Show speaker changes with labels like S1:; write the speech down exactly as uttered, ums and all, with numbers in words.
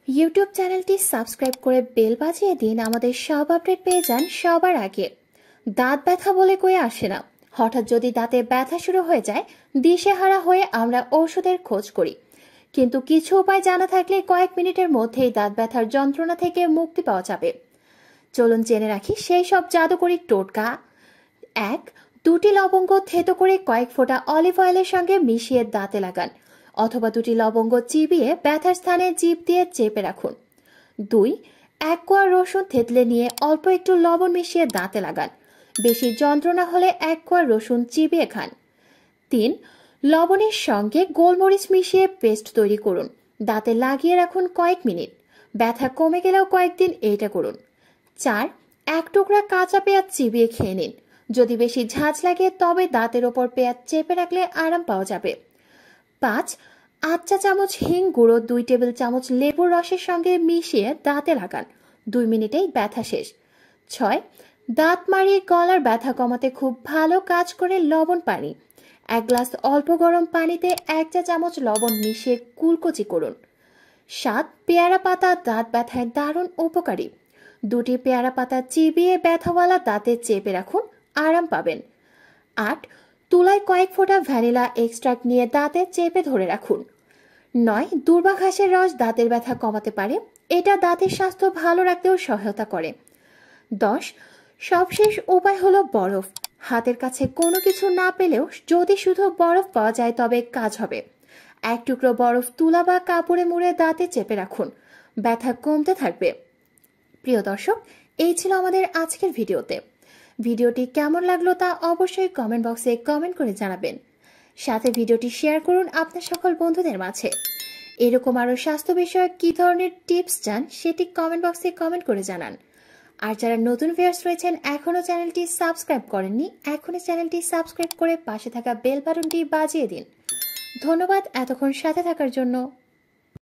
S1: YouTube চ্যানেলটি subscribe করে bell বাজিয়ে দিন আমাদের সব আপডেট পেয়ে যান সবার আগে। দাঁত ব্যথা বলে কই আসে না, হঠাৎ যদি দাঁতে ব্যথা শুরু হয়ে যায় দিশেহারা হয়ে আমরা ওষুধের খোঁজ করি, কিন্তু কিছু উপায় জানা থাকলে কয়েক মিনিটের মধ্যেই দাঁত ব্যথার যন্ত্রণা থেকে মুক্তি পাওয়া যাবে। চলুন জেনে রাখি সেই সব জাদুকরি টোটকা। এক, দুটি লবঙ্গ থেতো করে কয়েক ফোঁটা অলিভ অয়েলের সঙ্গে মিশিয়ে দাঁতে লাগান, অথবা দুটি লবঙ্গ চিবিয়ে ব্যথার স্থানে জিভ দিয়ে চেপে রাখুন। দুই, এক কোয়া রসুন থেতলে নিয়ে অল্প একটু লবণ মিশিয়ে দাঁতে লাগান, বেশি যন্ত্রণা হলে এক কোয়া রসুন চিবিয়ে খান। তিন, লবণের সঙ্গে গোলমরিচ মিশিয়ে পেস্ট তৈরি করুন, দাঁতে লাগিয়ে রাখুন কয়েক মিনিট, ব্যথা কমে গেলেও কয়েকদিন এইটা করুন। চার, এক টুকরা কাঁচা পেঁয়াজ চিবিয়ে খেয়ে নিন, যদি বেশি ঝাঁঝ লাগে তবে দাঁতের ওপর পেঁয়াজ চেপে রাখলে আরাম পাওয়া যাবে। পাঁচ, আধ চা চামচ হিং গুঁড়ো দুই টেবিল চামচ লেবুর রসের সঙ্গে মিশিয়ে দাঁতে লাগান, দুই মিনিটেই ব্যথা শেষ। ছয়, দাঁত মাড়িয়ে গলার ব্যথা কমাতে খুব ভালো কাজ করে লবণ পানি, এক গ্লাস অল্প গরম পানিতে এক চা চামচ লবণ মিশিয়ে কুলকুচি করুন। সাত, পেয়ারা পাতা দাঁত ব্যথায় দারুণ উপকারী, দুটি পেয়ারা পাতা চিবিয়ে ব্যথাওয়ালা দাঁতে চেপে রাখুন, আরাম পাবেন। আট, তুলায় কয়েক ফোঁটা ভ্যানিলা এক্সট্রাক্ট নিয়ে দাঁতে চেপে ধরে রাখুন। নয়, দূর্বা ঘাসের রস দাঁতের ব্যথা কমাতে পারে, এটা দাঁতের স্বাস্থ্য ভালো রাখতেও সহায়তা করে। দশ, সবশেষ উপায় হলো বরফ, হাতের কাছে কোনো কিছু না পেলেও যদি শুধু বরফ পাওয়া যায় তবে কাজ হবে। এক টুকরো বরফ তুলা বা কাপড়ে মুড়ে দাঁতে চেপে রাখুন, ব্যথা কমতে থাকবে। প্রিয় দর্শক, এই ছিল আমাদের আজকের ভিডিওতে। ভিডিওটি কেমন লাগলো তা অবশ্যই কমেন্ট বক্সে কমেন্ট করে জানাবেন, সাথে ভিডিওটি শেয়ার করুন আপনার সকল বন্ধুদের মাঝে। এরকম আরও স্বাস্থ্য বিষয়ক কী ধরনের টিপস চান সেটি কমেন্ট বক্সে কমেন্ট করে জানান। আর যারা নতুন ভিউয়ার্স রয়েছেন এখনও চ্যানেলটি সাবস্ক্রাইব করেননি, এখনই চ্যানেলটি সাবস্ক্রাইব করে পাশে থাকা বেল বাটনটি বাজিয়ে দিন। ধন্যবাদ এতক্ষণ সাথে থাকার জন্য।